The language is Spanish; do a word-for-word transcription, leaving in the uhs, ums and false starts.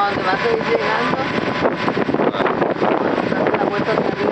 donde vas a ir llegando, vamos a dar la vuelta hacia arriba.